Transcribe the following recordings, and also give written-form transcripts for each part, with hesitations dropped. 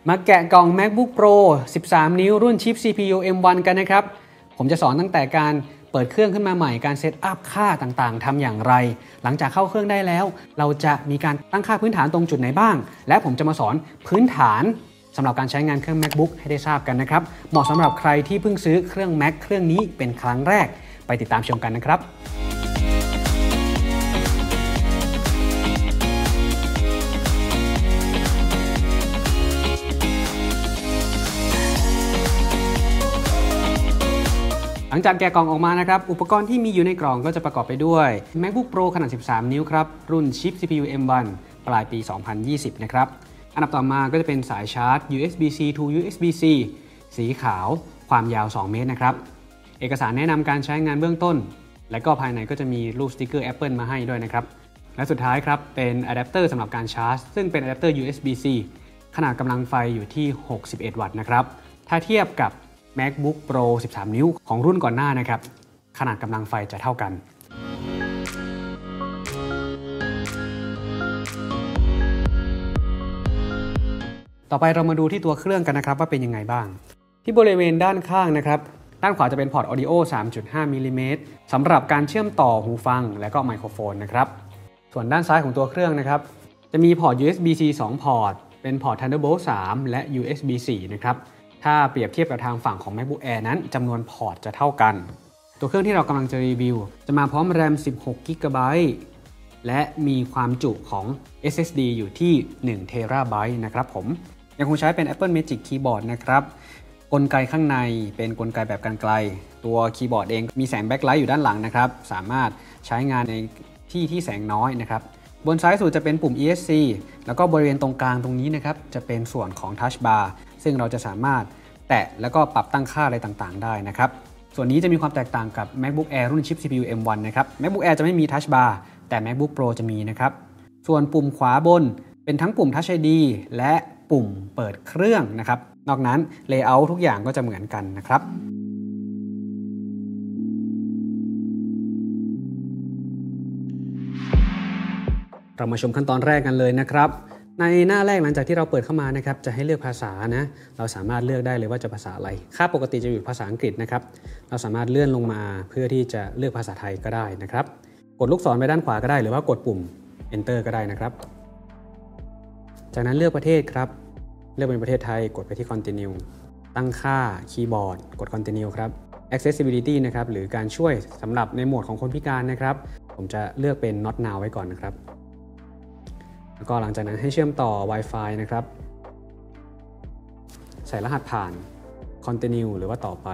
มาแกะกล่อง MacBook Pro 13 นิ้วรุ่นชิป CPU M1 กันนะครับผมจะสอนตั้งแต่การเปิดเครื่องขึ้นมาใหม่การเซตอัพค่าต่างๆทำอย่างไรหลังจากเข้าเครื่องได้แล้วเราจะมีการตั้งค่าพื้นฐานตรงจุดไหนบ้างและผมจะมาสอนพื้นฐานสำหรับการใช้งานเครื่อง MacBook ให้ได้ทราบกันนะครับเหมาะสำหรับใครที่เพิ่งซื้อเครื่อง Mac เครื่องนี้เป็นครั้งแรกไปติดตามชมกันนะครับหลังจากแกะกล่องออกมานะครับอุปกรณ์ที่มีอยู่ในกล่องก็จะประกอบไปด้วย MacBook Pro ขนาด 13 นิ้วครับรุ่นชิป CPU M1 ปลายปี 2020 นะครับอันดับต่อมาก็จะเป็นสายชาร์จ USB-C to USB-C สีขาวความยาว 2 เมตรนะครับเอกสารแนะนำการใช้งานเบื้องต้นและก็ภายในก็จะมีรูปสติกเกอร์ Apple มาให้ด้วยนะครับและสุดท้ายครับเป็นอะแดปเตอร์สำหรับการชาร์จซึ่งเป็นอะแดปเตอร์ USB-C ขนาดกำลังไฟอยู่ที่ 61 วัตต์นะครับถ้าเทียบกับMacBook Pro 13 นิ้วของรุ่นก่อนหน้านะครับขนาดกำลังไฟจะเท่ากันต่อไปเรามาดูที่ตัวเครื่องกันนะครับว่าเป็นยังไงบ้างที่บริเวณด้านข้างนะครับด้านขวาจะเป็นพอร์ต Audio 3.5 มิลลิเมตรสำหรับการเชื่อมต่อหูฟังและก็ไมโครโฟนนะครับส่วนด้านซ้ายของตัวเครื่องนะครับจะมีพอร์ต USB-C 2 พอร์ตเป็นพอร์ต Thunderbolt 3 และ USB 4 นะครับถ้าเปรียบเทียบกับทางฝั่งของ MacBook Air นั้นจำนวนพอร์ตจะเท่ากันตัวเครื่องที่เรากำลังจะรีวิวจะมาพร้อม RAM 16 GB และมีความจุของ SSD อยู่ที่1 TB นะครับผมยังคงใช้เป็น Apple Magic Keyboard นะครับกลไกข้างในเป็นกลไกแบบกันไกลตัวคีย์บอร์ดเองมีแสงแบ็คไลท์อยู่ด้านหลังนะครับสามารถใช้งานในที่แสงน้อยนะครับบนซ้ายสุดจะเป็นปุ่ม ESC แล้วก็บริเวณตรงกลางตรงนี้นะครับจะเป็นส่วนของ Touch Bar ซึ่งเราจะสามารถแตะแล้วก็ปรับตั้งค่าอะไรต่างๆได้นะครับส่วนนี้จะมีความแตกต่างกับ MacBook Air รุ่นชิป CPU M1 นะครับ MacBook Air จะไม่มี Touch Bar แต่ MacBook Pro จะมีนะครับส่วนปุ่มขวาบนเป็นทั้งปุ่ม Touch ID และปุ่มเปิดเครื่องนะครับนอกนั้น Layout ทุกอย่างก็จะเหมือนกันนะครับเรามาชมขั้นตอนแรกกันเลยนะครับในหน้าแรกหลังจากที่เราเปิดเข้ามานะครับจะให้เลือกภาษานะเราสามารถเลือกได้เลยว่าจะภาษาอะไรค่าปกติจะอยู่ภาษาอังกฤษนะครับเราสามารถเลื่อนลงมาเพื่อที่จะเลือกภาษาไทยก็ได้นะครับกดลูกศรไปด้านขวาก็ได้หรือว่ากดปุ่ม Enter ก็ได้นะครับจากนั้นเลือกประเทศครับเลือกเป็นประเทศไทยกดไปที่ Continue ตั้งค่าคีย์บอร์ดกด Continue ครับ Accessibility นะครับหรือการช่วยสำหรับในโหมดของคนพิการนะครับผมจะเลือกเป็น Not Now ไว้ก่อนนะครับแล้วก็หลังจากนั้นให้เชื่อมต่อ Wi-Fi นะครับใส่รหัสผ่าน Continue หรือว่าต่อไป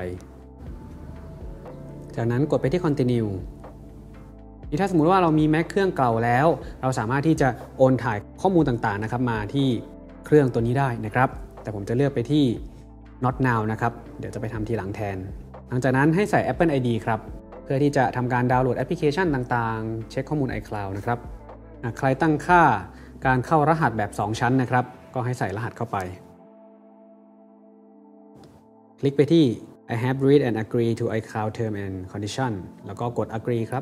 จากนั้นกดไปที่ Continue ถ้าสมมุติว่าเรามี Mac เครื่องเก่าแล้วเราสามารถที่จะโอนถ่ายข้อมูลต่างๆนะครับมาที่เครื่องตัวนี้ได้นะครับแต่ผมจะเลือกไปที่ Not Now นะครับเดี๋ยวจะไปทำทีหลังแทนหลังจากนั้นให้ใส่ Apple ID ครับเพื่อที่จะทำการดาวน์โหลดแอปพลิเคชันต่างๆเช็คข้อมูล iCloud นะครับใครตั้งค่าการเข้ารหัสแบบ 2 ชั้นนะครับก็ให้ใส่รหัสเข้าไปคลิกไปที่ I have read and agree to iCloud term and condition แล้วก็กด agree ครับ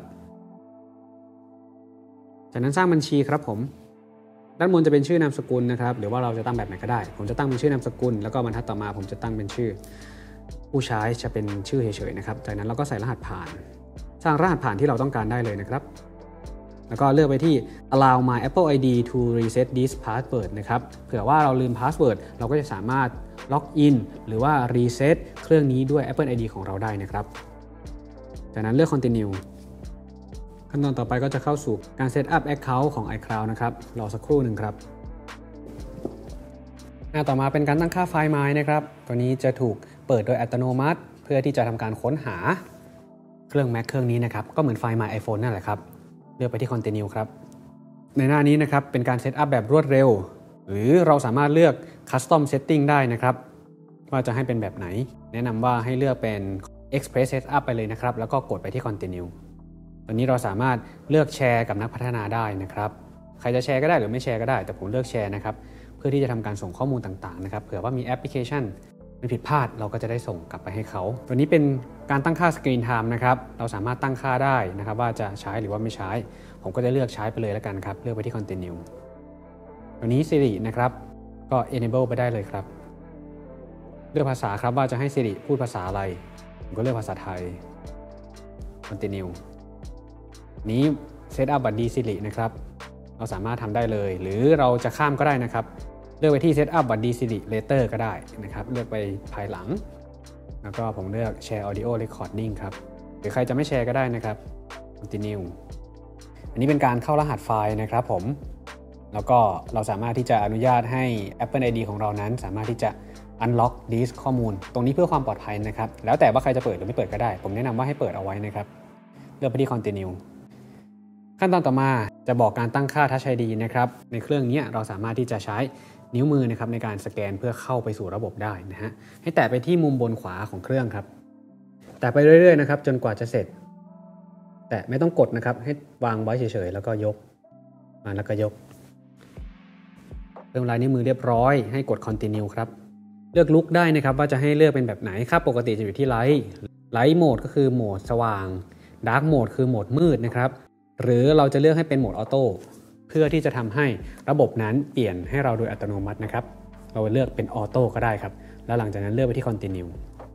จากนั้นสร้างบัญชีครับผมด้านบนจะเป็นชื่อนามสกุลนะครับหรือว่าเราจะตั้งแบบไหนก็ได้ผมจะตั้งเป็นชื่อนามสกุลแล้วก็บรรทัดต่อมาผมจะตั้งเป็นชื่อผู้ใช้จะเป็นชื่อเฉยๆนะครับจากนั้นเราก็ใส่รหัสผ่านสร้างรหัสผ่านที่เราต้องการได้เลยนะครับแล้วก็เลือกไปที่ allow my Apple ID to reset this password นะครับเผื่อว่าเราลืม password เราก็จะสามารถล็อกอินหรือว่า reset เครื่องนี้ด้วย Apple ID ของเราได้นะครับจากนั้นเลือก continue ขั้นตอนต่อไปก็จะเข้าสู่การ set up account ของ iCloud นะครับรอสักครู่หนึ่งครับหน้าต่อมาเป็นการตั้งค่าไฟล์ My นะครับตัวนี้จะถูกเปิดโดยอัตโนมัติเพื่อที่จะทำการค้นหาเครื่อง Mac เครื่องนี้นะครับก็เหมือนไฟล์ My iPhone นั่นแหละครับเลือกไปที่ Continue ครับในหน้านี้นะครับเป็นการเซตอัพแบบรวดเร็วหรือเราสามารถเลือก Custom Setting ได้นะครับว่าจะให้เป็นแบบไหนแนะนำว่าให้เลือกเป็น Express Setup ไปเลยนะครับแล้วก็กดไปที่ Continue ตอนนี้เราสามารถเลือกแชร์กับนักพัฒนาได้นะครับใครจะแชร์ก็ได้หรือไม่แชร์ก็ได้แต่ผมเลือกแชร์นะครับเพื่อที่จะทำการส่งข้อมูลต่างๆนะครับเผื่อว่ามีแอปพลิเคชันมันผิดพลาดเราก็จะได้ส่งกลับไปให้เขาตัวนี้เป็นการตั้งค่า Screen Time นะครับเราสามารถตั้งค่าได้นะครับว่าจะใช้หรือว่าไม่ใช้ผมก็จะเลือกใช้ไปเลยแล้วกันครับเลือกไปที่ Continue ตัวนี้ Siri นะครับก็ Enable ไปได้เลยครับเลือกภาษาครับว่าจะให้ Siri พูดภาษาอะไรผมก็เลือกภาษาไทย Continue นี้ Set up บัดดี้ Siri นะครับเราสามารถทำได้เลยหรือเราจะข้ามก็ได้นะครับเลือกไปที่ Set up บัดดี้ Siri Later ก็ได้นะครับเลือกไปภายหลังแล้วก็ผมเลือก Share Audio Recording ครับหรือใครจะไม่แชร์ก็ได้นะครับ Continue อันนี้เป็นการเข้ารหัสไฟล์นะครับผมแล้วก็เราสามารถที่จะอนุญาตให้ Apple ID ของเรานั้นสามารถที่จะ Unlock Disk ข้อมูลตรงนี้เพื่อความปลอดภัยนะครับแล้วแต่ว่าใครจะเปิดหรือไม่เปิดก็ได้ผมแนะนำว่าให้เปิดเอาไว้นะครับเลือกไปที่ Continue ขั้นตอนต่อมาจะบอกการตั้งค่า Touch ID นะครับในเครื่องนี้เราสามารถที่จะใช้นิ้วมือนะครับในการสแกนเพื่อเข้าไปสู่ระบบได้นะฮะให้แตะไปที่มุมบนขวาของเครื่องครับแตะไปเรื่อยๆนะครับจนกว่าจะเสร็จแต่ไม่ต้องกดนะครับให้วางไว้เฉยๆแล้วก็ยกมาแล้วก็ยกเริ่มลายนิ้วมือเรียบร้อยให้กด Continue ครับเลือกลุคได้นะครับว่าจะให้เลือกเป็นแบบไหนครับปกติจะอยู่ที่ไลท์โหมดก็คือโหมดสว่างดาร์กโหมดคือโหมดมืดนะครับหรือเราจะเลือกให้เป็นโหมดออโต้เพื่อที่จะทำให้ระบบนั้นเปลี่ยนให้เราโดยอัตโนมัตินะครับเราเลือกเป็นออโต้ก็ได้ครับแล้วหลังจากนั้นเลือกไปที่ Continue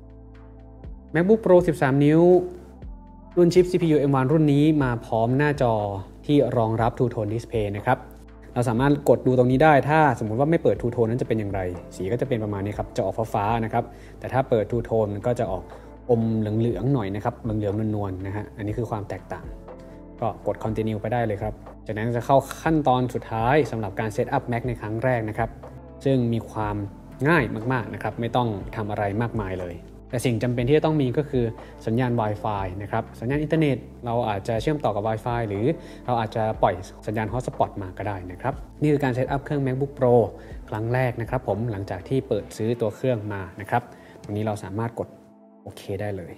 MacBook Pro 13 นิ้วรุ่นชิป CPU M1 รุ่นนี้มาพร้อมหน้าจอที่รองรับ Two Tone Display นะครับเราสามารถกดดูตรงนี้ได้ถ้าสมมุติว่าไม่เปิด Two Tone นั้นจะเป็นอย่างไรสีก็จะเป็นประมาณนี้ครับจะออกฟ้าๆนะครับแต่ถ้าเปิด Two Tone มันก็จะออกอมเหลืองๆหน่อยนะครับเหลืองๆนวลๆนะฮะอันนี้คือความแตกต่างก็กด Continue ไปได้เลยครับจากนั้นจะเข้าขั้นตอนสุดท้ายสำหรับการ Set up Mac ในครั้งแรกนะครับซึ่งมีความง่ายมากๆนะครับไม่ต้องทำอะไรมากมายเลยแต่สิ่งจำเป็นที่จะต้องมีก็คือสัญญาณ Wi-Fi นะครับสัญญาณอินเทอร์เน็ตเราอาจจะเชื่อมต่อกับ Wi-Fi หรือเราอาจจะปล่อยสัญญาณ Hotspot มาก็ได้นะครับนี่คือการเซตอัพเครื่อง MacBook Pro ครั้งแรกนะครับผมหลังจากที่เปิดซื้อตัวเครื่องมานะครับตรงนี้เราสามารถกดโอเคได้เลย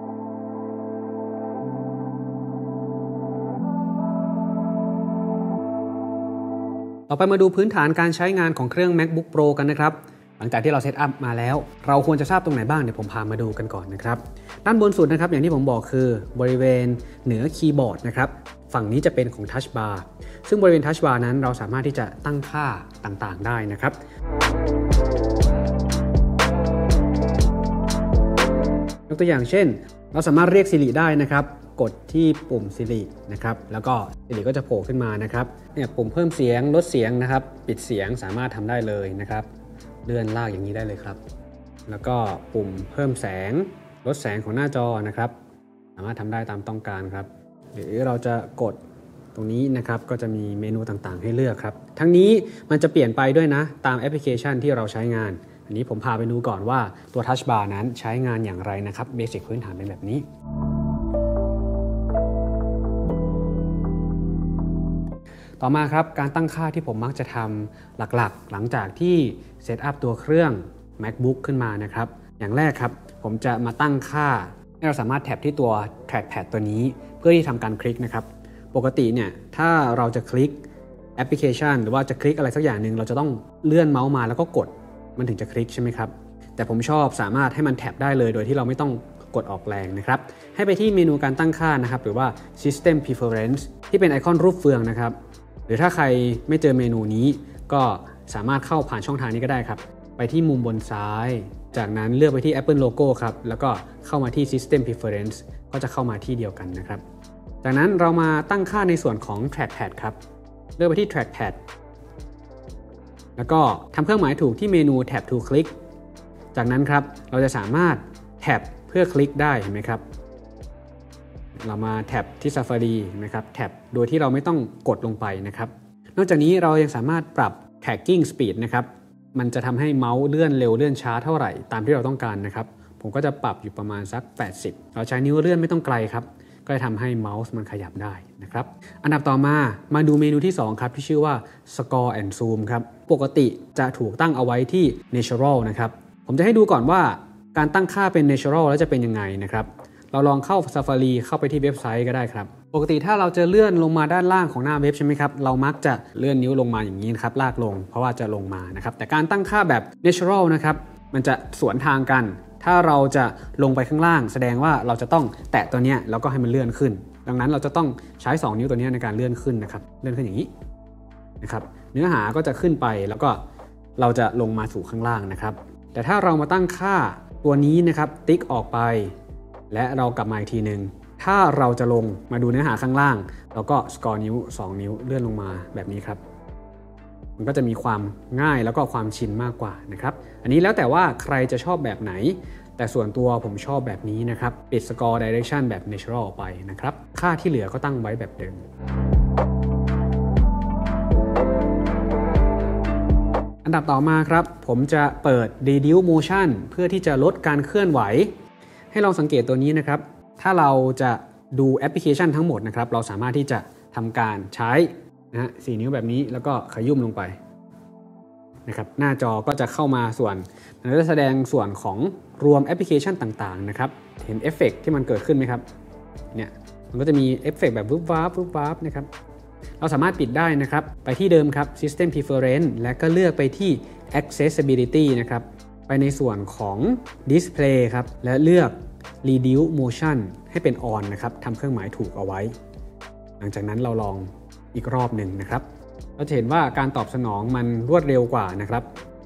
ต่อไปมาดูพื้นฐานการใช้งานของเครื่อง MacBook Pro กันนะครับหลังจากที่เราเซตอัพมาแล้วเราควรจะทราบตรงไหนบ้างเดี๋ยวผมพามาดูกันก่อนนะครับด้านบนสุดนะครับอย่างที่ผมบอกคือบริเวณเหนือคีย์บอร์ดนะครับฝั่งนี้จะเป็นของ Touch Bar ซึ่งบริเวณ Touch Bar นั้นเราสามารถที่จะตั้งค่าต่างๆได้นะครับยกตัวอย่างเช่นเราสามารถเรียก Siri ได้นะครับกดที่ปุ่ม Siri นะครับแล้วก็ Siri ก็จะโผล่ขึ้นมานะครับเนี่ยปุ่มเพิ่มเสียงลดเสียงนะครับปิดเสียงสามารถทำได้เลยนะครับเลื่อนลากอย่างนี้ได้เลยครับแล้วก็ปุ่มเพิ่มแสงลดแสงของหน้าจอนะครับสามารถทำได้ตามต้องการครับหรือเราจะกดตรงนี้นะครับก็จะมีเมนูต่างๆให้เลือกครับทั้งนี้มันจะเปลี่ยนไปด้วยนะตามแอปพลิเคชันที่เราใช้งานอันนี้ผมพาไปดูก่อนว่าตัว Touch Bar นั้นใช้งานอย่างไรนะครับเบสิกพื้นฐานเป็นแบบนี้ต่อมาครับการตั้งค่าที่ผมมักจะทำหลักๆหลังจากที่เซตอัพตัวเครื่อง MacBook ขึ้นมานะครับอย่างแรกครับผมจะมาตั้งค่าให้เราสามารถแท็บที่ตัว Trackpad ตัวนี้เพื่อที่ทำการคลิกนะครับปกติเนี่ยถ้าเราจะคลิกแอปพลิเคชันหรือว่าจะคลิกอะไรสักอย่างหนึ่งเราจะต้องเลื่อนเมาส์มาแล้วก็กดมันถึงจะคลิกใช่ไหมครับแต่ผมชอบสามารถให้มันแท็บได้เลยโดยที่เราไม่ต้องกดออกแรงนะครับให้ไปที่เมนูการตั้งค่านะครับหรือว่า System Preference ที่เป็นไอคอนรูปเฟืองนะครับหรือถ้าใครไม่เจอเมนูนี้ก็สามารถเข้าผ่านช่องทางนี้ก็ได้ครับไปที่มุมบนซ้ายจากนั้นเลือกไปที่ Apple Logo ครับแล้วก็เข้ามาที่ System Preference ก็จะเข้ามาที่เดียวกันนะครับจากนั้นเรามาตั้งค่าในส่วนของ Trackpad ครับเลือกไปที่ Trackpad แล้วก็ทำเครื่องหมายถูกที่เมนู Tap to Click จากนั้นครับเราจะสามารถแท็บเพื่อคลิกได้เห็นไหมครับเรามาแท็บที่ Safari นะครับแท็บโดยที่เราไม่ต้องกดลงไปนะครับนอกจากนี้เรายังสามารถปรับ Tracking Speed นะครับมันจะทำให้เมาส์เลื่อนเร็วเลื่อนช้าเท่าไหร่ตามที่เราต้องการนะครับผมก็จะปรับอยู่ประมาณสัก80เราใช้นิ้วเลื่อนไม่ต้องไกลครับก็จะทำให้เมาส์มันขยับได้นะครับอันดับต่อมาดูเมนูที่2ครับที่ชื่อว่า Score and Zoom ครับปกติจะถูกตั้งเอาไว้ที่ Natural นะครับผมจะให้ดูก่อนว่าการตั้งค่าเป็น Natural แล้วจะเป็นยังไงนะครับเราลองเข้า Safari เข้าไปที่เว็บไซต์ก็ได้ครับปกติถ้าเราจะเลื่อนลงมาด้านล่างของหน้าเว็บใช่ไหมครับเรามักจะเลื่อนนิ้วลงมาอย่างนี้นะครับลากลงเพราะว่าจะลงมานะครับแต่การตั้งค่าแบบ Natural นะครับมันจะสวนทางกันถ้าเราจะลงไปข้างล่างแสดงว่าเราจะต้องแตะตัวเนี้ยแล้วก็ให้มันเลื่อนขึ้นดังนั้นเราจะต้องใช้2นิ้วตัวนี้ในการเลื่อนขึ้นนะครับเลื่อนขึ้นอย่างนี้นะครับเนื้อหาก็จะขึ้นไปแล้วก็เราจะลงมาสู่ข้างล่างนะครับแต่ถ้าเรามาตั้งค่าตัวนี้นะครับติ๊กออกไปและเรากลับมาอีกทีหนึ่งถ้าเราจะลงมาดูเนื้อหาข้างล่างเราก็สกอร์นิ้ว2นิ้วเลื่อนลงมาแบบนี้ครับมันก็จะมีความง่ายแล้วก็ความชินมากกว่านะครับอันนี้แล้วแต่ว่าใครจะชอบแบบไหนแต่ส่วนตัวผมชอบแบบนี้นะครับปิด Score Direction แบบ Natural ไปนะครับค่าที่เหลือก็ตั้งไว้แบบเดิมอันดับต่อมาครับผมจะเปิด Reduce Motion เพื่อที่จะลดการเคลื่อนไหวให้ลองสังเกตตัวนี้นะครับถ้าเราจะดูแอปพลิเคชันทั้งหมดนะครับเราสามารถที่จะทำการใช้นะฮะ4 นิ้วแบบนี้แล้วก็ขยุ่มลงไปนะครับหน้าจอก็จะเข้ามาส่วนมันจะแสดงส่วนของรวมแอปพลิเคชันต่างๆนะครับเห็นเอฟเฟกต์ที่มันเกิดขึ้นไหมครับเนี่ยมันก็จะมีเอฟเฟกต์แบบวุบวับวุบวับนะครับเราสามารถปิดได้นะครับไปที่เดิมครับ System Preference และก็เลือกไปที่ Accessibility นะครับไปในส่วนของ Display ครับและเลือก Reduce Motion ให้เป็น On นะครับทำเครื่องหมายถูกเอาไว้หลังจากนั้นเราลองอีกรอบหนึ่งนะครับเราจะเห็นว่าการตอบสนองมันรวดเร็วกว่านะครับ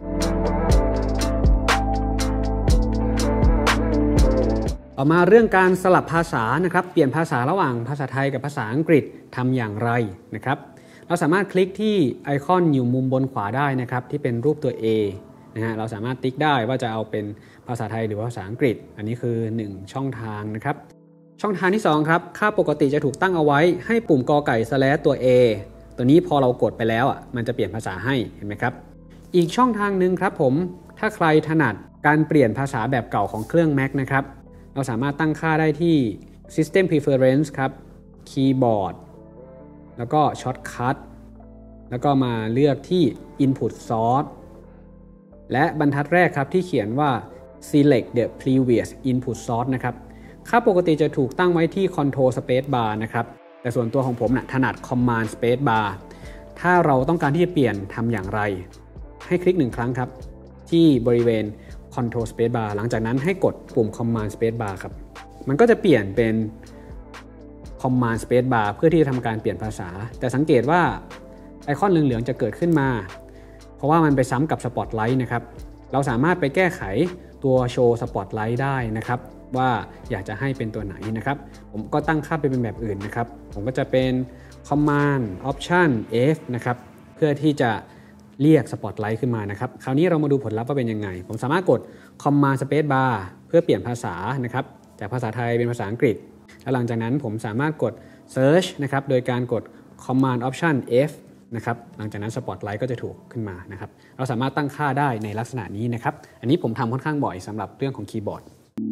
ต่อมาเรื่องการสลับภาษานะครับเปลี่ยนภาษาระหว่างภาษาไทยกับภาษาอังกฤษทำอย่างไรนะครับเราสามารถคลิกที่ไอคอนอยู่มุมบนขวาได้นะครับที่เป็นรูปตัว A นะฮะเราสามารถติ๊กได้ว่าจะเอาเป็นภาษาไทยหรือภาษาอังกฤษอันนี้คือ1ช่องทางนะครับช่องทางที่2ครับค่าปกติจะถูกตั้งเอาไว้ให้ปุ่มกอไก่/ตัว A ตัวนี้พอเรากดไปแล้วมันจะเปลี่ยนภาษาให้เห็นไหมครับอีกช่องทางหนึ่งครับผมถ้าใครถนัดการเปลี่ยนภาษาแบบเก่าของเครื่อง Mac นะครับเราสามารถตั้งค่าได้ที่ System Preference ครับ Keyboard แล้วก็ Shortcut แล้วก็มาเลือกที่ Input Source และบรรทัดแรกครับที่เขียนว่า Select the previous input source นะครับค่าปกติจะถูกตั้งไว้ที่ Control Space Bar นะครับแต่ส่วนตัวของผมถนัด Command Space Bar ถ้าเราต้องการที่จะเปลี่ยนทำอย่างไรให้คลิก1ครั้งครับที่บริเวณ Control Space Bar หลังจากนั้นให้กดปุ่ม Command Space Bar ครับมันก็จะเปลี่ยนเป็น Command Space Bar เพื่อที่จะทำการเปลี่ยนภาษาแต่สังเกตว่าไอคอนเหลืองๆจะเกิดขึ้นมาเพราะว่ามันไปซ้ำกับ Spotlight นะครับเราสามารถไปแก้ไขตัวโชว์ Spotlight ได้นะครับว่าอยากจะให้เป็นตัวไหนนะครับผมก็ตั้งค่าไปเป็นแบบอื่นนะครับผมก็จะเป็น Command Option F นะครับเพื่อที่จะเรียก Spotlight ขึ้นมานะครับคราวนี้เรามาดูผลลัพธ์ว่าเป็นยังไงผมสามารถกด Command Space Bar เพื่อเปลี่ยนภาษานะครับจากภาษาไทยเป็นภาษาอังกฤษแล้วหลังจากนั้นผมสามารถกด Search นะครับโดยการกด Command Option F นะครับหลังจากนั้น Spotlight ก็จะถูกขึ้นมานะครับเราสามารถตั้งค่าได้ในลักษณะนี้นะครับอันนี้ผมทำค่อนข้างบ่อยสำหรับเรื่องของคีย์บอร์ด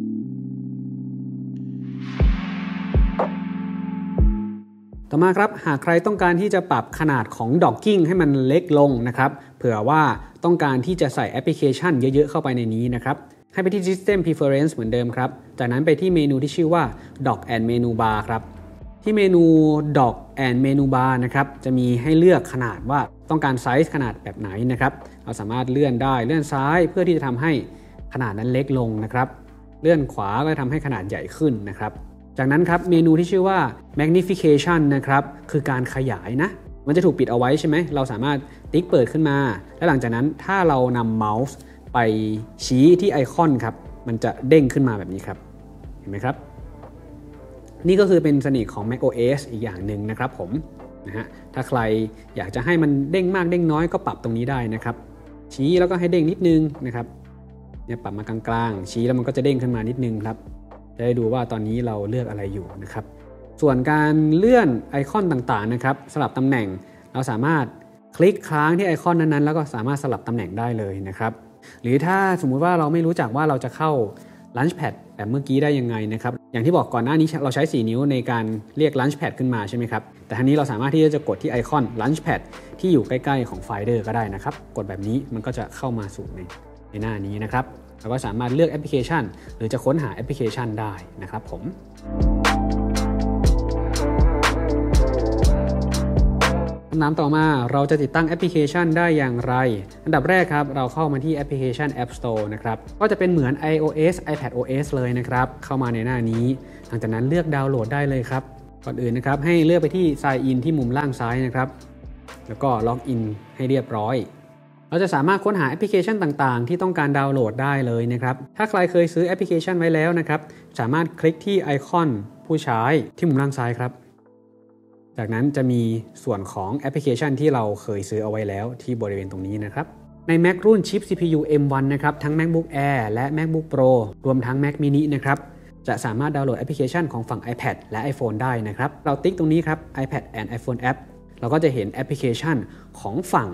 ต่อมาครับหากใครต้องการที่จะปรับขนาดของ Docking ให้มันเล็กลงนะครับเผื่อว่าต้องการที่จะใส่แอปพลิเคชันเยอะๆเข้าไปในนี้นะครับให้ไปที่ System Preference เหมือนเดิมครับจากนั้นไปที่เมนูที่ชื่อว่า Dock and Menu Bar ครับที่เมนู Dock and Menu Bar นะครับจะมีให้เลือกขนาดว่าต้องการไซส์ขนาดแบบไหนนะครับเราสามารถเลื่อนได้เลื่อนซ้ายเพื่อที่จะทำให้ขนาดนั้นเล็กลงนะครับเลื่อนขวาก็จะทำให้ขนาดใหญ่ขึ้นนะครับจากนั้นครับเมนูที่ชื่อว่า Magnification นะครับคือการขยายนะมันจะถูกปิดเอาไว้ใช่ไหมเราสามารถติ๊กเปิดขึ้นมาและหลังจากนั้นถ้าเรานำเมาส์ไปชี้ที่ไอคอนครับมันจะเด้งขึ้นมาแบบนี้ครับเห็นไหมครับนี่ก็คือเป็นเสน่ห์ของ macOS อีกอย่างหนึ่งนะครับผมนะฮะถ้าใครอยากจะให้มันเด้งมากเด้งน้อยก็ปรับตรงนี้ได้นะครับชี้แล้วก็ให้เด้งนิดนึงนะครับเนี่ยปรับมากลางๆชี้แล้วมันก็จะเด้งขึ้นมานิดนึงครับจะได้ดูว่าตอนนี้เราเลือกอะไรอยู่นะครับส่วนการเลื่อนไอคอนต่างๆนะครับสลับตำแหน่งเราสามารถคลิกค้างที่ไอคอนนั้นๆแล้วก็สามารถสลับตำแหน่งได้เลยนะครับหรือถ้าสมมุติว่าเราไม่รู้จักว่าเราจะเข้า Launchpad แบบเมื่อกี้ได้ยังไงนะครับอย่างที่บอกก่อนหน้านี้เราใช้4นิ้วในการเรียก Launchpad ขึ้นมาใช่ไหมครับแต่ทีนี้เราสามารถที่จะกดที่ไอคอน Launchpad ที่อยู่ใกล้ๆของ Finder ก็ได้นะครับกดแบบนี้มันก็จะเข้ามาสู่ในหน้านี้นะครับเราก็สามารถเลือกแอปพลิเคชันหรือจะค้นหาแอปพลิเคชันได้นะครับผมคำถามต่อมาเราจะติดตั้งแอปพลิเคชันได้อย่างไรอันดับแรกครับเราเข้ามาที่แอปพลิเคชัน App Store นะครับก็จะเป็นเหมือน iOS iPadOS เลยนะครับเข้ามาในหน้านี้หลังจากนั้นเลือกดาวน์โหลดได้เลยครับก่อนอื่นนะครับให้เลือกไปที่ Sign In ที่มุมล่างซ้ายนะครับแล้วก็ล็อกอินให้เรียบร้อยเราจะสามารถค้นหาแอปพลิเคชันต่างๆที่ต้องการดาวน์โหลดได้เลยนะครับถ้าใครเคยซื้อแอปพลิเคชันไว้แล้วนะครับสามารถคลิกที่ไอคอนผู้ใช้ที่มุมล่างซ้ายครับจากนั้นจะมีส่วนของแอปพลิเคชันที่เราเคยซื้อเอาไว้แล้วที่บริเวณตรงนี้นะครับใน Mac รุ่นชิป CPU M1 นะครับทั้ง MacBook Air และ MacBook Pro รวมทั้ง Mac mini นะครับจะสามารถดาวน์โหลดแอปพลิเคชันของฝั่ง iPad และ iPhone ได้นะครับเราติ๊กตรงนี้ครับ iPad and iPhone App เราก็จะเห็นแอปพลิเคชันของฝั่ง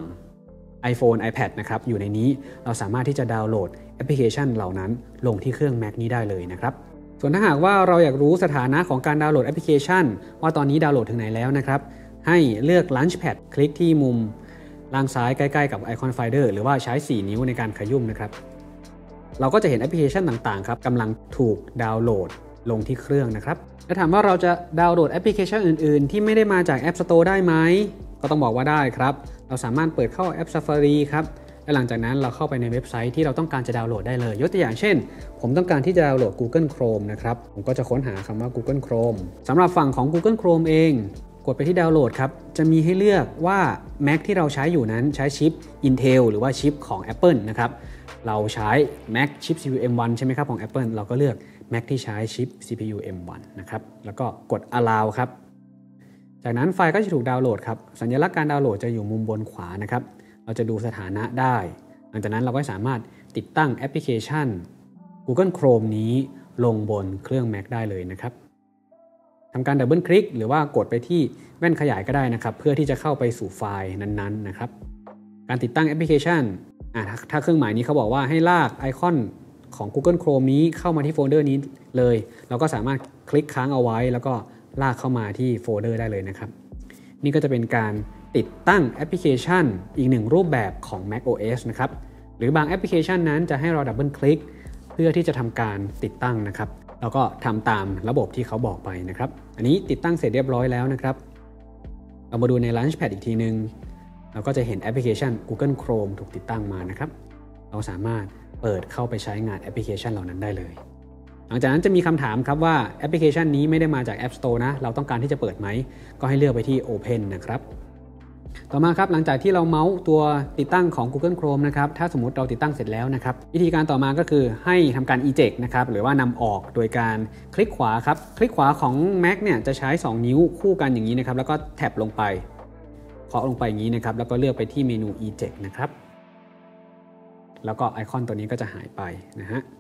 iPhone iPad นะครับอยู่ในนี้เราสามารถที่จะดาวน์โหลดแอปพลิเคชันเหล่านั้นลงที่เครื่อง Mac นี้ได้เลยนะครับส่วนถ้าหากว่าเราอยากรู้สถานะของการดาวน์โหลดแอปพลิเคชันว่าตอนนี้ดาวน์โหลดถึงไหนแล้วนะครับให้เลือก Launchpad คลิกที่มุมล่างซ้ายใกล้ๆกับไอคอนไฟเดอร์หรือว่าใช้4นิ้วในการขยุ่มนะครับเราก็จะเห็นแอปพลิเคชันต่างๆครับกำลังถูกดาวน์โหลดลงที่เครื่องนะครับและถามว่าเราจะดาวน์โหลดแอปพลิเคชันอื่นๆที่ไม่ได้มาจาก App Store ได้ไหมก็ต้องบอกว่าได้ครับเราสามารถเปิดเข้าแอป Safari ครับและหลังจากนั้นเราเข้าไปในเว็บไซต์ที่เราต้องการจะดาวน์โหลดได้เลยยกตัวอย่างเช่นผมต้องการที่จะดาวน์โหลด Google Chrome นะครับผมก็จะค้นหาคำว่า Google Chrome สำหรับฝั่งของ Google Chrome เองกดไปที่ดาวน์โหลดครับจะมีให้เลือกว่า Mac ที่เราใช้อยู่นั้นใช้ชิป Intel หรือว่าชิปของ Apple นะครับเราใช้ Mac ชิป CPU M1 ใช่ไหมครับของ Apple เราก็เลือก Mac ที่ใช้ชิป CPU M1 นะครับแล้วก็กด Allow ครับจากนั้นไฟล์ก็จะถูกดาวน์โหลดครับสัญลักษณ์การดาวน์โหลดจะอยู่มุมบนขวานะครับเราจะดูสถานะได้หลังจากนั้นเราก็สามารถติดตั้งแอปพลิเคชัน Google Chrome นี้ลงบนเครื่อง Mac ได้เลยนะครับทำการดับเบิลคลิกหรือว่ากดไปที่แว่นขยายก็ได้นะครับเพื่อที่จะเข้าไปสู่ไฟล์นั้นๆนะครับการติดตั้งแอปพลิเคชันถ้าเครื่องหมายนี้เขาบอกว่าให้ลากไอคอนของ Google Chrome นี้เข้ามาที่โฟลเดอร์นี้เลยเราก็สามารถคลิกค้างเอาไว้แล้วก็ลากเข้ามาที่โฟลเดอร์ได้เลยนะครับนี่ก็จะเป็นการติดตั้งแอปพลิเคชันอีกหนึ่งรูปแบบของ macOS นะครับหรือบางแอปพลิเคชันนั้นจะให้เราดับเบิลคลิกเพื่อที่จะทำการติดตั้งนะครับแล้วก็ทำตามระบบที่เขาบอกไปนะครับอันนี้ติดตั้งเสร็จเรียบร้อยแล้วนะครับเรามาดูใน Launchpad อีกทีนึงเราก็จะเห็นแอปพลิเคชัน Google Chrome ถูกติดตั้งมานะครับเราสามารถเปิดเข้าไปใช้งานแอปพลิเคชันเหล่านั้นได้เลยหลังจากนั้นจะมีคำถามครับว่าแอปพลิเคชันนี้ไม่ได้มาจาก App Store นะเราต้องการที่จะเปิดไหมก็ให้เลือกไปที่ Open นะครับต่อมาครับหลังจากที่เราเมาส์ตัวติดตั้งของ Google Chrome นะครับถ้าสมมติเราติดตั้งเสร็จแล้วนะครับวิธีการต่อมาก็คือให้ทำการ eject นะครับหรือว่านำออกโดยการคลิกขวาครับคลิกขวาของ Mac เนี่ยจะใช้2นิ้วคู่กันอย่างนี้นะครับแล้วก็แท็บลงไปเคาะลงไปอย่างนี้นะครับแล้วก็เลือกไปที่เมนู eject นะครับแล้วก็ไอคอนตัวนี้ก็จะหายไปนะฮะ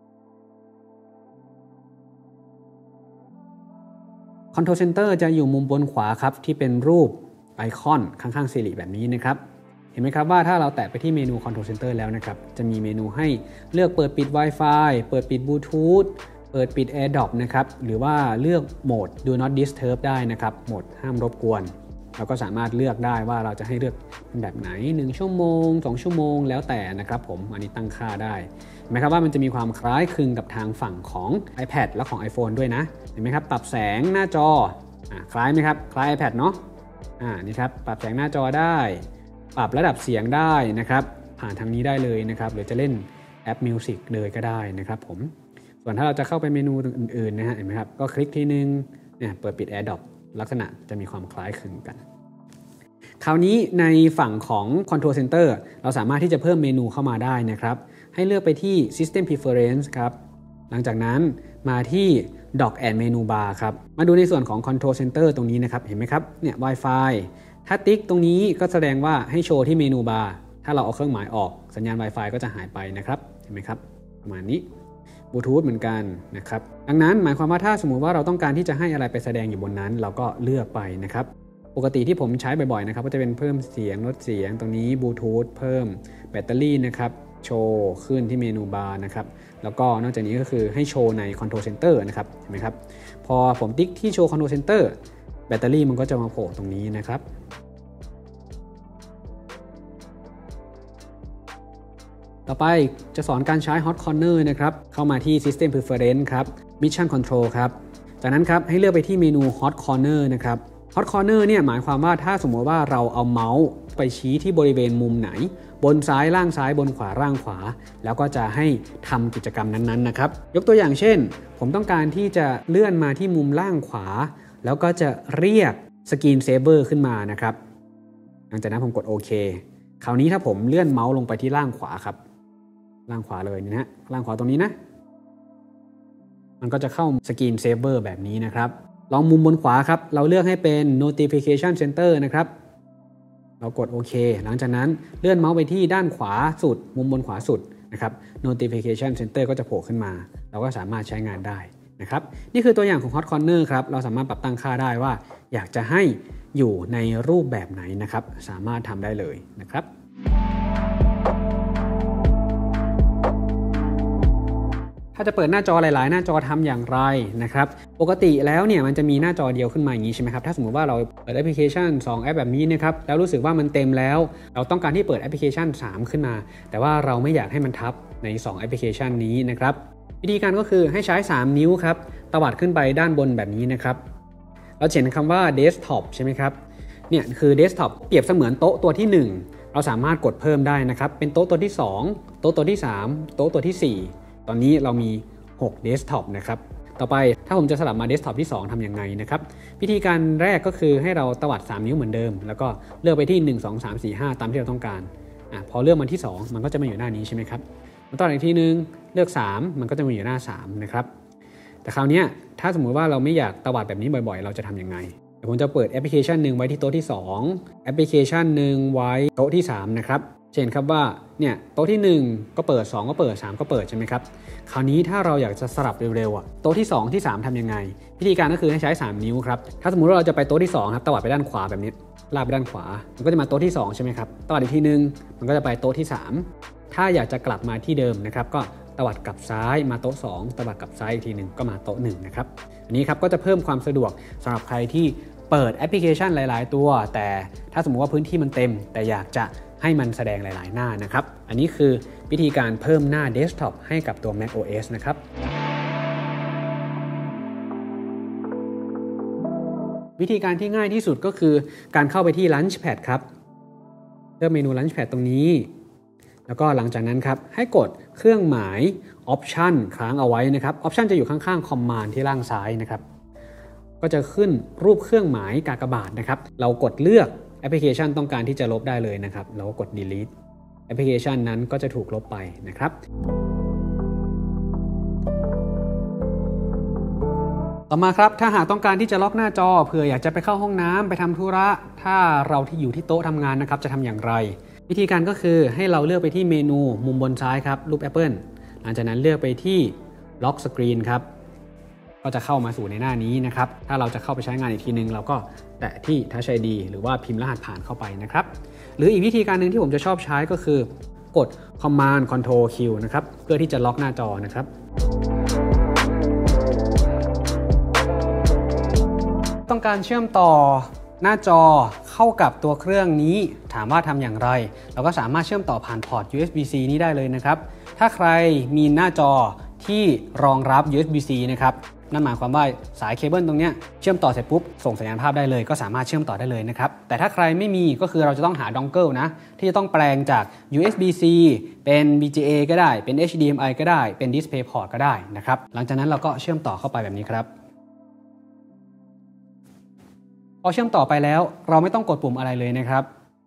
Control Center จะอยู่มุมบนขวาครับที่เป็นรูปไอคอนข้างๆซีรีแบบนี้นะครับเห็นไหมครับว่าถ้าเราแตะไปที่เมนู Control Center แล้วนะครับจะมีเมนูให้เลือกเปิดปิด Wi-Fi เปิดปิด Bluetooth เปิดปิด AirDrop นะครับหรือว่าเลือกโหมด Do Not Disturb ได้นะครับโหมดห้ามรบกวนเราก็สามารถเลือกได้ว่าเราจะให้เลือกเป็นแบบไหน1ชั่วโมง2ชั่วโมงแล้วแต่นะครับผมอันนี้ตั้งค่าได้เห็นไหมครับว่ามันจะมีความคล้ายคลึงกับทางฝั่งของ iPad และของ iPhone ด้วยนะเห็นไหมครับปรับแสงหน้าจอคล้ายไหมครับคล้าย iPad เนาะนี่ครับปรับแสงหน้าจอได้ปรับระดับเสียงได้นะครับผ่านทางนี้ได้เลยนะครับหรือจะเล่นแอป Music เลยก็ได้นะครับผมส่วนถ้าเราจะเข้าไปเมนูอื่นๆนะฮะเห็นไหมครับก็คลิกทีนึงเนี่ยเปิดปิด AirDrop ลักษณะจะมีความคล้ายคลึงกันคราวนี้ในฝั่งของ Control Center เราสามารถที่จะเพิ่มเมนูเข้ามาได้นะครับให้เลือกไปที่ System Preference ครับหลังจากนั้นมาที่ Dock and Menu Bar ครับมาดูในส่วนของ Control Center ตรงนี้นะครับเห็นไหมครับเนี่ย Wi-Fi ถ้าติ๊กตรงนี้ก็แสดงว่าให้โชว์ที่เมนูบาร์ถ้าเราเอาเครื่องหมายออกสัญญาณ Wi-Fi ก็จะหายไปนะครับเห็นไหมครับประมาณนี้บลูทูธเหมือนกันนะครับดังนั้นหมายความว่าถ้าสมมุติว่าเราต้องการที่จะให้อะไรไปแสดงอยู่บนนั้นเราก็เลือกไปนะครับปกติที่ผมใช้บ่อยๆนะครับก็จะเป็นเพิ่มเสียงลดเสียงตรงนี้บลูทูธเพิ่มแบตเตอรี่นะครับโชว์ขึ้นที่เมนูบาร์นะครับแล้วก็นอกจากนี้ก็คือให้โชว์ใน Control Center นะครับเห็นไหมครับพอผมติ๊กที่โชว์ Control Center แบตเตอรี่มันก็จะมาโผล่ตรงนี้นะครับต่อไปจะสอนการใช้ Hot Corner นะครับเข้ามาที่ System Preference ครับ Mission Control ครับจากนั้นครับให้เลือกไปที่เมนู Hot Corner นะครับ Hot Corner เนี่ยหมายความว่าถ้าสมมติว่าเราเอาเมาส์ไปชี้ที่บริเวณมุมไหนบนซ้ายล่างซ้ายบนขวาล่างขวาแล้วก็จะให้ทำกิจกรรมนั้นๆนะครับยกตัวอย่างเช่นผมต้องการที่จะเลื่อนมาที่มุมล่างขวาแล้วก็จะเรียก Screen Saver ขึ้นมานะครับหลังจากนั้นผมกดโอเคคราวนี้ถ้าผมเลื่อนเมาส์ลงไปที่ล่างขวาครับล่างขวาเลยนะฮะล่างขวาตรงนี้นะมันก็จะเข้าสกรีนเซฟเวอร์แบบนี้นะครับลองมุมบนขวาครับเราเลือกให้เป็น notification center นะครับเรากดโอเคหลังจากนั้นเลื่อนเมาส์ไปที่ด้านขวาสุดมุมบนขวาสุดนะครับ notification center ก็จะโผล่ขึ้นมาเราก็สามารถใช้งานได้นะครับนี่คือตัวอย่างของ Hot Corner ครับเราสามารถปรับตั้งค่าได้ว่าอยากจะให้อยู่ในรูปแบบไหนนะครับสามารถทำได้เลยนะครับถ้าจะเปิดหน้าจอหลายๆหน้าจอทำอย่างไรนะครับปกติแล้วเนี่ยมันจะมีหน้าจอเดียวขึ้นมาอย่างนี้ใช่ไหมครับถ้าสมมุติว่าเราเปิดแอปพลิเคชัน2แอปแบบนี้นะครับแล้วรู้สึกว่ามันเต็มแล้วเราต้องการที่เปิดแอปพลิเคชัน3ขึ้นมาแต่ว่าเราไม่อยากให้มันทับใน2แอปพลิเคชันนี้นะครับวิธีการก็คือให้ใช้3นิ้วครับตวัดขึ้นไปด้านบนแบบนี้นะครับเราเขียนคำว่า desktop ใช่ไหมครับเนี่ยคือ desktop เปรียบเสมือนโต๊ะตัวที่1เราสามารถกดเพิ่มได้นะครับเป็นโต๊ะตัวที่2โต๊ะตัวที่3โต๊ะตัวที่4ตอนนี้เรามี6 desktop นะครับต่อไปถ้าผมจะสลับมา desktop ที่2ทำยังไงนะครับวิธีการแรกก็คือให้เราตวัด3นิ้วเหมือนเดิมแล้วก็เลือกไปที่1 2 3 4 5ตามที่เราต้องการพอเลือกมาที่2มันก็จะมาอยู่หน้านี้ใช่ไหมครับมาต่ออีกทีนึงเลือก3มันก็จะมาอยู่หน้า3นะครับแต่คราวนี้ถ้าสมมุติว่าเราไม่อยากตวัดแบบนี้บ่อยๆเราจะทำยังไงเดี๋ยวผมจะเปิดแอปพลิเคชันหนึ่งไว้ที่โต๊ะที่2แอปพลิเคชันหนึ่งไว้โต๊ะที่3นะครับเช่นครับว่าเนี่ยโต๊ะที่1ก็เปิด2ก็เปิด3ก็เปิดใช่ไหมครับคราวนี้ถ้าเราอยากจะสลับเร็วๆโต๊ะที่2ที่3ทำยังไงวิธีการก็คือให้ใช้3นิ้วครับถ้าสมมุติว่าเราจะไปโต๊ะที่2ครับตวัดไปด้านขวาแบบนี้ลากไปด้านขวามันก็จะมาโต๊ะที่2ใช่ไหมครับตวัดอีกทีนึงมันก็จะไปโต๊ะที่3ถ้าอยากจะกลับมาที่เดิมนะครับก็ตวัดกลับซ้ายมาโต๊ะ2ตวัดกลับซ้ายอีกทีนึงก็มาโต๊ะ1นะครับอันนี้ครับก็จะเพิ่มความสะดวกสำหรับใครที่เปิดแอปพลิเคชันหลายๆตัวแต่ถ้าสมมุติว่าพื้นที่มันเต็มแต่อยากจะให้มันแสดงหลายๆหน้านะครับอันนี้คือวิธีการเพิ่มหน้าเดสก์ท็อปให้กับตัว macOS นะครับวิธีการที่ง่ายที่สุดก็คือการเข้าไปที่ Launchpad ครับเลือกเมนู Launchpad ตรงนี้แล้วก็หลังจากนั้นครับให้กดเครื่องหมาย Option ค้างเอาไว้นะครับ Option จะอยู่ข้างๆ Command ที่ล่างซ้ายนะครับก็จะขึ้นรูปเครื่องหมายกากบาทนะครับเรากดเลือกแอปพลิเคชันต้องการที่จะลบได้เลยนะครับเราก็กด delete แอปพลิเคชันนั้นก็จะถูกลบไปนะครับต่อมาครับถ้าหากต้องการที่จะล็อกหน้าจอเผื่ออยากจะไปเข้าห้องน้ำไปทำธุระถ้าเราที่อยู่ที่โต๊ะทำงานนะครับจะทำอย่างไรวิธีการก็คือให้เราเลือกไปที่เมนูมุมบนซ้ายครับรูปแอปเปิลหลังจากนั้นเลือกไปที่ล็อกสกรีนครับก็จะเข้ามาสู่ในหน้านี้นะครับถ้าเราจะเข้าไปใช้งานอีกทีนึงเราก็แตะที่ Touch ID หรือว่าพิมพ์รหัสผ่านเข้าไปนะครับหรืออีกวิธีการหนึ่งที่ผมจะชอบใช้ก็คือกด Command Control Q นะครับเพื่อที่จะล็อกหน้าจอนะครับต้องการเชื่อมต่อหน้าจอเข้ากับตัวเครื่องนี้ถามว่าทำอย่างไรเราก็สามารถเชื่อมต่อผ่านพอร์ต USB-C นี้ได้เลยนะครับถ้าใครมีหน้าจอที่รองรับ USB-C นะครับนั่นหมายความว่าสายเคเบิลตรงนี้เชื่อมต่อเสร็จปุ๊บส่งสัญญาณภาพได้เลยก็สามารถเชื่อมต่อได้เลยนะครับแต่ถ้าใครไม่มีก็คือเราจะต้องหาดองเกิลนะที่จะต้องแปลงจาก USB-C เป็น VGA ก็ได้เป็น HDMI ก็ได้เป็น DisplayPort ก็ได้นะครับหลังจากนั้นเราก็เชื่อมต่อเข้าไปแบบนี้ครับพอเชื่อมต่อไปแล้วเราไม่ต้องกดปุ่มอะไรเลยนะครับ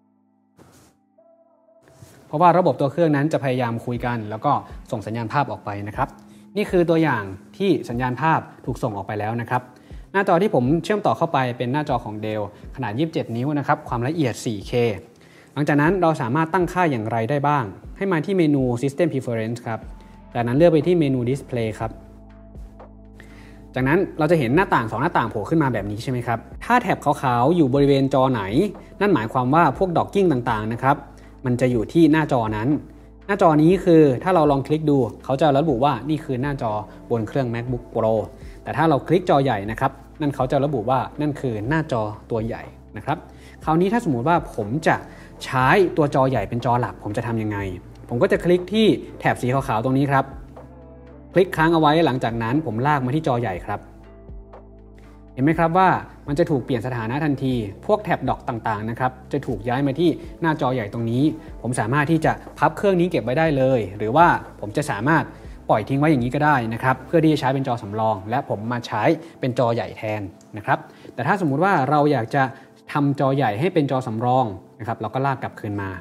เพราะว่าระบบตัวเครื่องนั้นจะพยายามคุยกันแล้วก็ส่งสัญญาณภาพออกไปนะครับนี่คือตัวอย่างที่สัญญาณภาพถูกส่งออกไปแล้วนะครับหน้าจอที่ผมเชื่อมต่อเข้าไปเป็นหน้าจอของ Dell ขนาด27นิ้วนะครับความละเอียด 4K หลังจากนั้นเราสามารถตั้งค่าอย่างไรได้บ้างให้มาที่เมนู System Preference ครับจากนั้นเลือกไปที่เมนู Display ครับจากนั้นเราจะเห็นหน้าต่าง2หน้าต่างโผล่ขึ้นมาแบบนี้ใช่ไหมครับถ้าแถบขาวๆอยู่บริเวณจอไหนนั่นหมายความว่าพวกด็อกกิ้งต่างๆนะครับมันจะอยู่ที่หน้าจอนั้นหน้าจอนี้คือถ้าเราลองคลิกดูเขาจะระบุว่านี่คือหน้าจอบนเครื่อง MacBook Pro แต่ถ้าเราคลิกจอใหญ่นะครับนั่นเขาจะระบุว่านั่นคือหน้าจอตัวใหญ่นะครับคราวนี้ถ้าสมมุติว่าผมจะใช้ตัวจอใหญ่เป็นจอหลักผมจะทำยังไงผมก็จะคลิกที่แถบสีขาวๆตรงนี้ครับคลิกค้างเอาไว้หลังจากนั้นผมลากมาที่จอใหญ่ครับเห็นไหมครับว่ามันจะถูกเปลี่ยนสถานะทันทีพวกแท็บดอกต่างๆนะครับจะถูกย้ายมาที่หน้าจอใหญ่ตรงนี้ผมสามารถที่จะพับเครื่องนี้เก็บไว้ได้เลยหรือว่าผมจะสามารถปล่อยทิ้งไว้อย่างนี้ก็ได้นะครับเพื่อที่จะใช้เป็นจอสำรองและผมมาใช้เป็นจอใหญ่แทนนะครับแต่ถ้าสมมุติว่าเราอยากจะทำจอใหญ่ให้เป็นจอสำรองนะครับเราก็ลากกลับคืนมาแ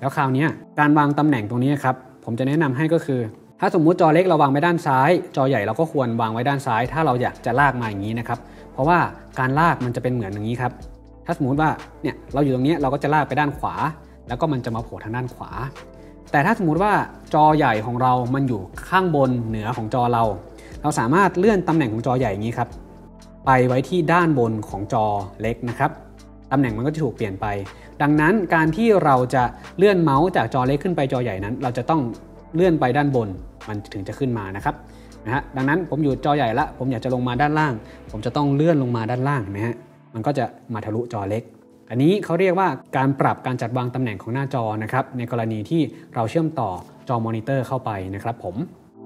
แล้วคราวนี้การวางตำแหน่งตรงนี้ครับผมจะแนะนำให้ก็คือถ้าสมมุติจอเล็กเราวางไว้ด้านซ้ายจอใหญ่เราก็ควรวางไว้ด้านซ้ายถ้าเราอยากจะลากมาอย่างนี้นะครับเพราะว่าการลากมันจะเป็นเหมือนอย่างนี้ครับถ้าสมมุติว่าเนี่ยเราอยู่ตรงนี้เราก็จะลากไปด้านขวาแล้วก็มันจะมาโผล่ทางด้านขวาแต่ถ้าสมมุติว่าจอใหญ่ของเรามันอยู่ข้างบนเหนือของจอเราสามารถเลื่อนตำแหน่งของจอใหญ่อย่างนี้ครับไปไว้ที่ด้านบนของจอเล็กนะครับตำแหน่งมันก็จะถูกเปลี่ยนไปดังนั้นการที่เราจะเลื่อนเมาส์จากจอเล็กขึ้นไปจอใหญ่นั้นเราจะต้องเลื่อนไปด้านบนมันถึงจะขึ้นมานะครับดังนั้นผมอยู่จอใหญ่ละผมอยากจะลงมาด้านล่างผมจะต้องเลื่อนลงมาด้านล่างมันก็จะมาทะลุจอเล็กอันนี้เขาเรียกว่าการปรับการจัดวางตำแหน่งของหน้าจอนะครับในกรณีที่เราเชื่อมต่อจอมอนิเตอร์เข้าไปนะครับผม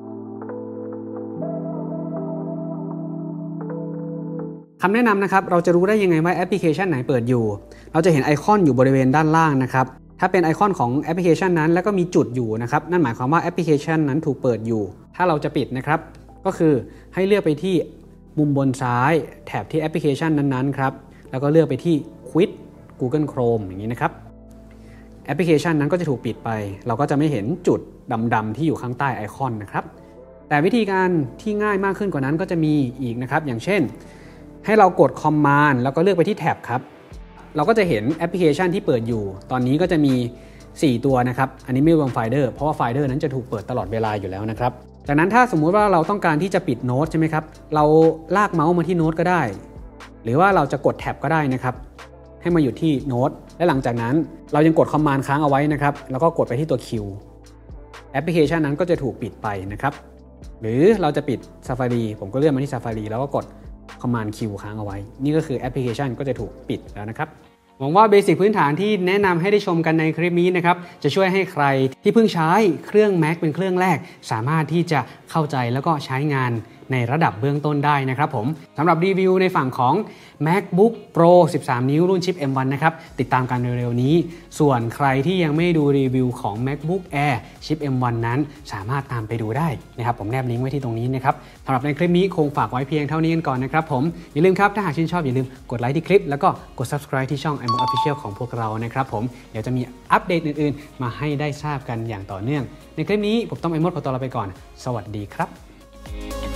คำแนะนำนะครับเราจะรู้ได้ยังไงว่าแอปพลิเคชันไหนเปิดอยู่เราจะเห็นไอคอนอยู่บริเวณด้านล่างนะครับถ้าเป็นไอคอนของแอปพลิเคชันนั้นแล้วก็มีจุดอยู่นะครับนั่นหมายความว่าแอปพลิเคชันนั้นถูกเปิดอยู่ถ้าเราจะปิดนะครับก็คือให้เลือกไปที่มุมบนซ้ายแถบที่แอปพลิเคชันนั้นๆครับแล้วก็เลือกไปที่ Quit Google Chrome อย่างนี้นะครับแอปพลิเคชันนั้นก็จะถูกปิดไปเราก็จะไม่เห็นจุดดำๆที่อยู่ข้างใต้ไอคอนนะครับแต่วิธีการที่ง่ายมากขึ้นกว่านั้นก็จะมีอีกนะครับอย่างเช่นให้เรากด Command แล้วก็เลือกไปที่แท็บครับเราก็จะเห็นแอปพลิเคชันที่เปิดอยู่ตอนนี้ก็จะมี4ตัวนะครับอันนี้ไม่รวมไฟเดอร์เพราะว่าไฟเดอร์นั้นจะถูกเปิดตลอดเวลาอยู่แล้วนะครับจากนั้นถ้าสมมุติว่าเราต้องการที่จะปิดโน้ตใช่ไหมครับเราลากเมาส์มาที่โน้ตก็ได้หรือว่าเราจะกดแท็บก็ได้นะครับให้มาอยู่ที่โน้ตและหลังจากนั้นเรายังกด Command ค้างเอาไว้นะครับแล้วก็กดไปที่ตัว Q แอปพลิเคชันนั้นก็จะถูกปิดไปนะครับหรือเราจะปิด Safari ผมก็เลื่อนมาที่ Safari แล้วก็กดCommand Q ค้างเอาไว้นี่ก็คือแอปพลิเคชันก็จะถูกปิดแล้วนะครับหวังว่าเบสิกพื้นฐานที่แนะนำให้ได้ชมกันในคลิปนี้นะครับจะช่วยให้ใครที่เพิ่งใช้เครื่อง Mac เป็นเครื่องแรกสามารถที่จะเข้าใจแล้วก็ใช้งานในระดับเบื้องต้นได้นะครับผมสำหรับรีวิวในฝั่งของ MacBook Pro 13 นิ้วรุ่นชิป M1 นะครับติดตามกันเร็วๆนี้ส่วนใครที่ยังไม่ดูรีวิวของ MacBook Air ชิป M1 นั้นสามารถตามไปดูได้นะครับผมแนบลิงก์ไว้ที่ตรงนี้นะครับสำหรับในคลิปนี้คงฝากไว้เพียงเท่านี้กันก่อนนะครับผมอย่าลืมครับถ้าหากชื่นชอบอย่าลืมกดไลค์ที่คลิปแล้วก็กด Subscribe ที่ช่อง iMode Official ของพวกเรานะครับผมเดี๋ยวจะมีอัปเดตอื่นๆมาให้ได้ทราบกันอย่างต่อเนื่องในคลิปนี้ผมต้องiModeขอตัวลาไปก่อนสวัสดีครับ